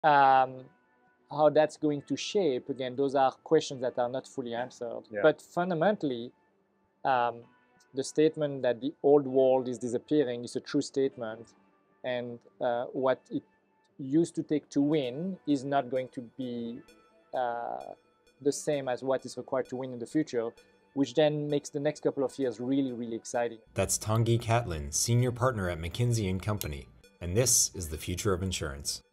Um, how that's going to shape, again, those are questions that are not fully answered. Yeah. But fundamentally, the statement that the old world is disappearing is a true statement, and what it used to take to win is not going to be the same as what is required to win in the future, which then makes the next couple of years really, really exciting. That's Tanguy Catlin, Senior Partner at McKinsey Company, and this is the future of insurance.